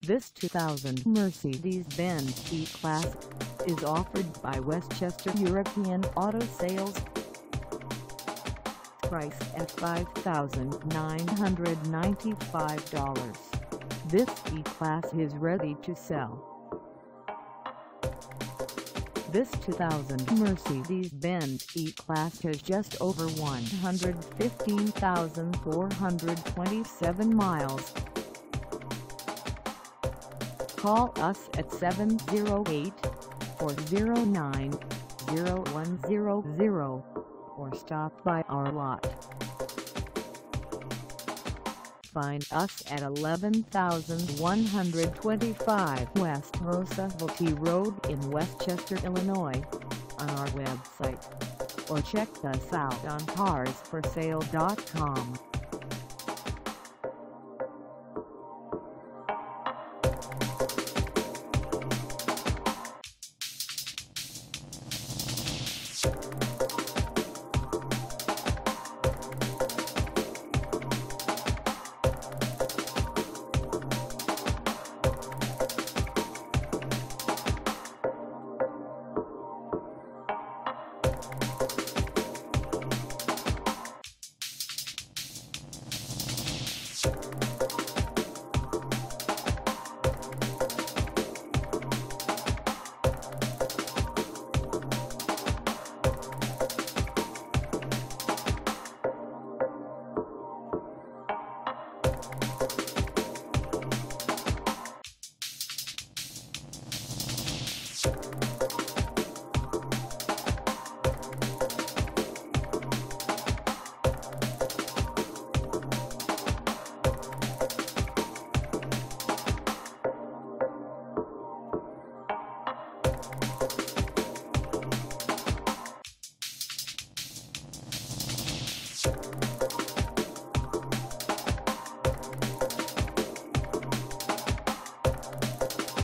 This 2000 Mercedes-Benz E-Class is offered by Westchester European Auto Sales. Price at $5,995. This E-Class is ready to sell. This 2000 Mercedes-Benz E-Class has just over 115,427 miles. Call us at 708-409-0100 or stop by our lot. Find us at 11,125 West Roosevelt Road in Westchester, Illinois, on our website, or check us out on carsforsale.com. You